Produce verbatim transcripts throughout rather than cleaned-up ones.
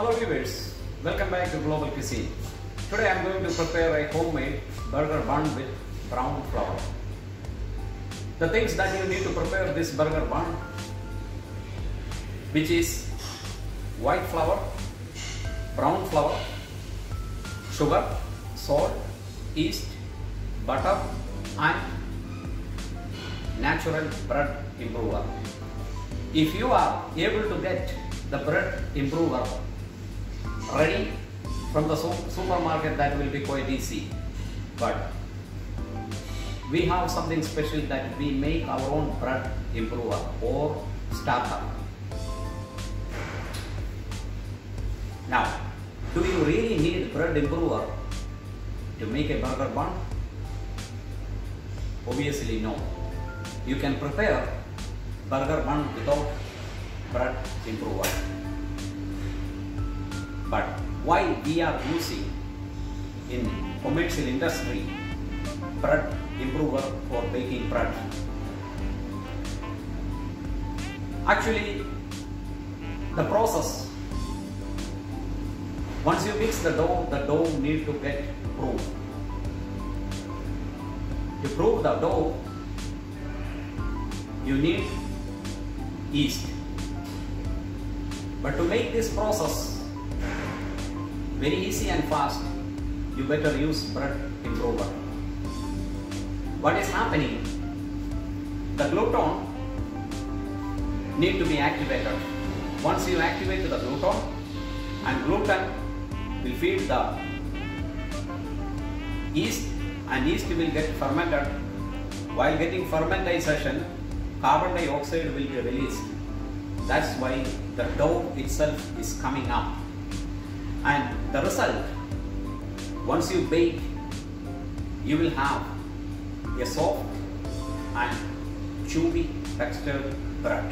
Hello viewers, welcome back to Global Cuisine. Today I am going to prepare a homemade burger bun with brown flour. The things that you need to prepare this burger bun, which is white flour, brown flour, sugar, salt, yeast, butter and natural bread improver. If you are able to get the bread improver ready from the supermarket, that will be quite easy. But we have something special that we make our own bread improver or starter. Now, do you really need bread improver to make a burger bun? Obviously no. You can prepare burger bun without bread improver. But why we are using in commercial industry bread improver for baking bread? Actually, the process, once you mix the dough, the dough needs to get proved. To prove the dough, you need yeast. But to make this process very easy and fast, you better use bread improver. What is happening? The gluten need to be activated. Once you activate the gluten, and gluten will feed the yeast, and yeast will get fermented. While getting fermentation, carbon dioxide will be released. That's why the dough itself is coming up. And the result, once you bake, you will have a soft and chewy textured bread.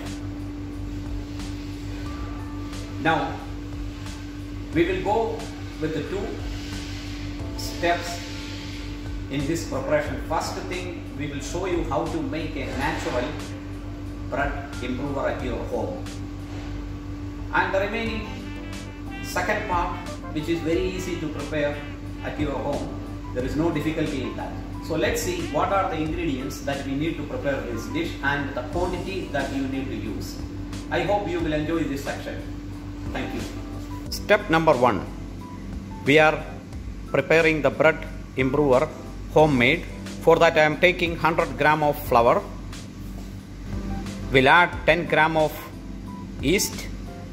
Now, we will go with the two steps in this preparation. First thing, we will show you how to make a natural bread improver at your home. And the remaining second part, which is very easy to prepare at your home, there is no difficulty in that. So let's see what are the ingredients that we need to prepare this dish and the quantity that you need to use. I hope you will enjoy this section. Thank you. Step number one, we are preparing the bread improver homemade. For that I am taking one hundred gram of flour. We'll add ten gram of yeast.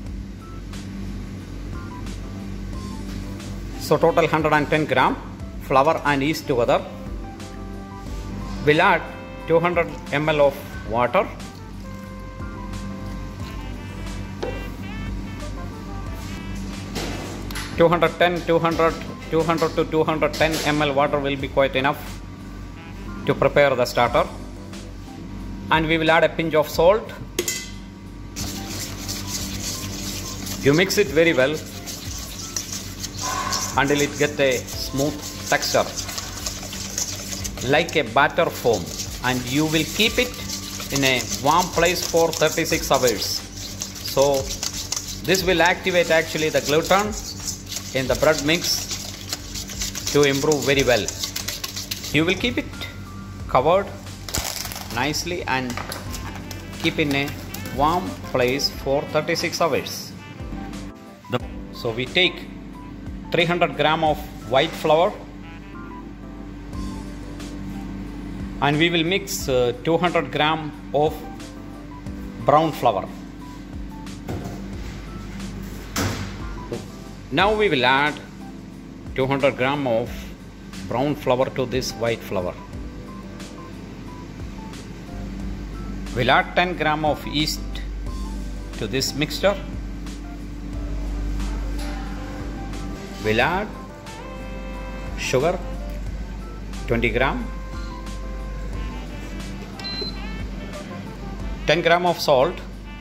So total one hundred ten gram flour and yeast together. We'll add two hundred milliliters of water. two hundred ten, two hundred, two hundred to two hundred ten milliliters water will be quite enough to prepare the starter. And we will add a pinch of salt. You mix it very well until it gets a smooth texture like a batter foam, and you will keep it in a warm place for thirty-six hours. So this will activate actually the gluten in the bread mix to improve very well. You will keep it covered nicely and keep in a warm place for thirty-six hours. So we take three hundred gram of white flour and we will mix uh, two hundred gram of brown flour. Now we will add two hundred gram of brown flour to this white flour. We'll add ten gram of yeast to this mixture. We'll add sugar, twenty gram, ten gram of salt.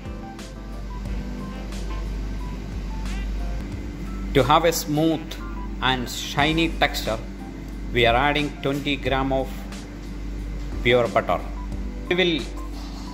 To have a smooth and shiny texture, we are adding twenty gram of pure butter. We will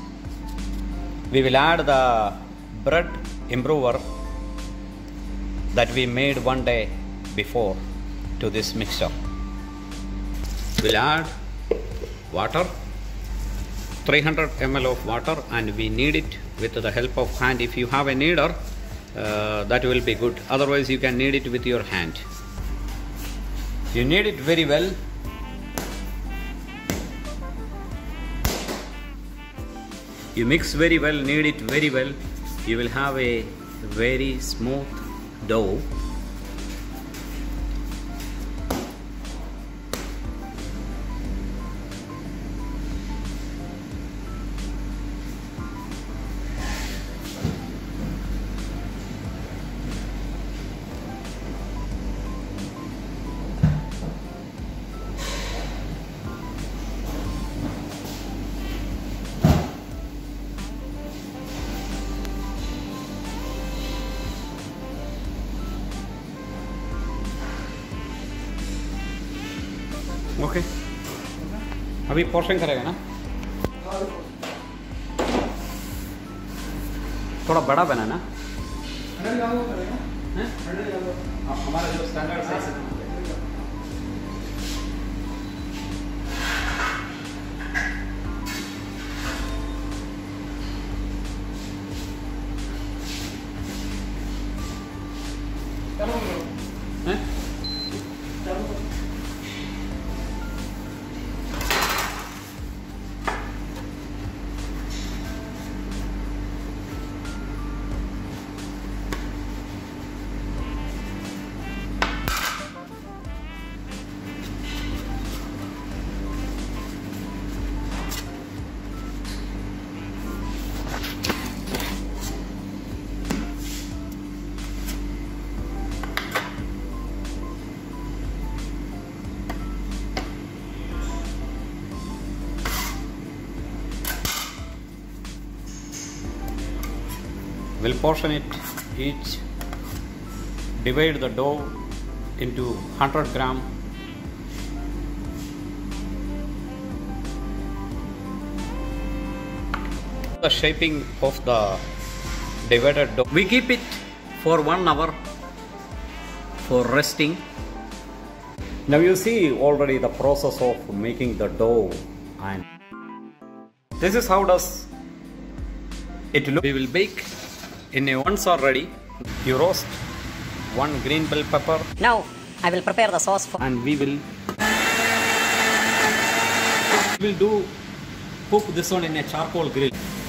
we will add the bread improver that we made one day before to this mixture. We'll add water, three hundred milliliters of water, and we knead it with the help of hand. If you have a kneader, uh, that will be good. Otherwise you can knead it with your hand. You knead it very well. You mix very well, knead it very well. You will have a very smooth dough. Okay okay. अभी portion करेगा ना, थोड़ा बड़ा बनाना। हमारा जो standard size है We'll portion it each, divide the dough into one hundred gram. The shaping of the divided dough. We keep it for one hour for resting. Now you see already the process of making the dough, and this is how does it look. We will bake in a once are ready. You roast one green bell pepper. Now I will prepare the sauce for, and we will we will do cook this one in a charcoal grill.